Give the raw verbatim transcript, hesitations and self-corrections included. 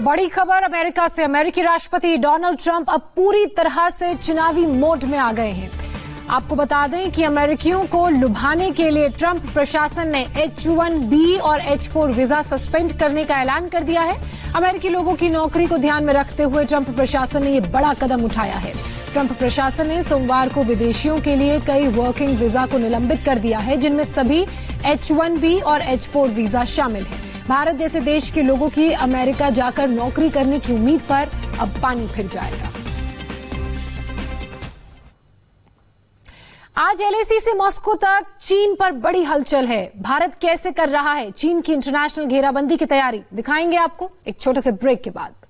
बड़ी खबर अमेरिका से। अमेरिकी राष्ट्रपति डोनाल्ड ट्रंप अब पूरी तरह से चुनावी मोड में आ गए हैं। आपको बता दें कि अमेरिकियों को लुभाने के लिए ट्रंप प्रशासन ने एच वन बी और एच फोर वीजा सस्पेंड करने का ऐलान कर दिया है। अमेरिकी लोगों की नौकरी को ध्यान में रखते हुए ट्रंप प्रशासन ने यह बड़ा कदम उठाया है। ट्रंप प्रशासन ने सोमवार को विदेशियों के लिए कई वर्किंग वीजा को निलंबित कर दिया है, जिनमें सभी एच वन बी और एच फोर वीजा शामिल हैं। भारत जैसे देश के लोगों की अमेरिका जाकर नौकरी करने की उम्मीद पर अब पानी फिर जाएगा। आज एल ए सी से मॉस्को तक चीन पर बड़ी हलचल है। भारत कैसे कर रहा है चीन की इंटरनेशनल घेराबंदी की तैयारी, दिखाएंगे आपको एक छोटे से ब्रेक के बाद।